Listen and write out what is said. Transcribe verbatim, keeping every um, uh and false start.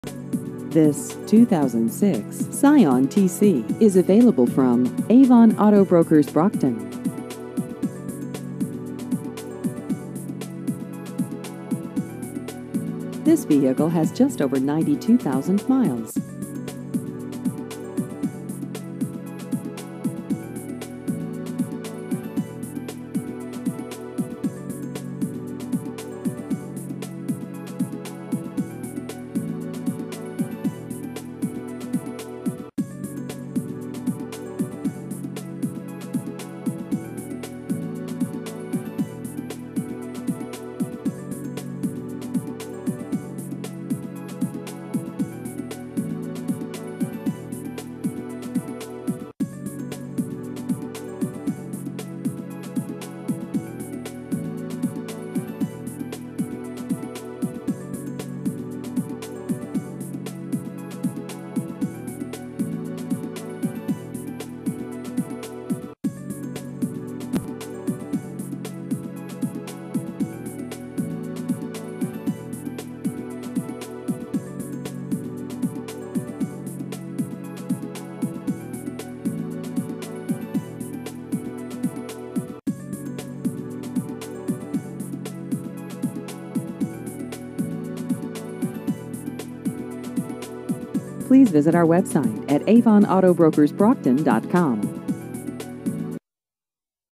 This two thousand six Scion T C is available from Avon Auto Brokers Brockton. This vehicle has just over ninety-two thousand miles. Please visit our website at avon auto brokers brockton dot com.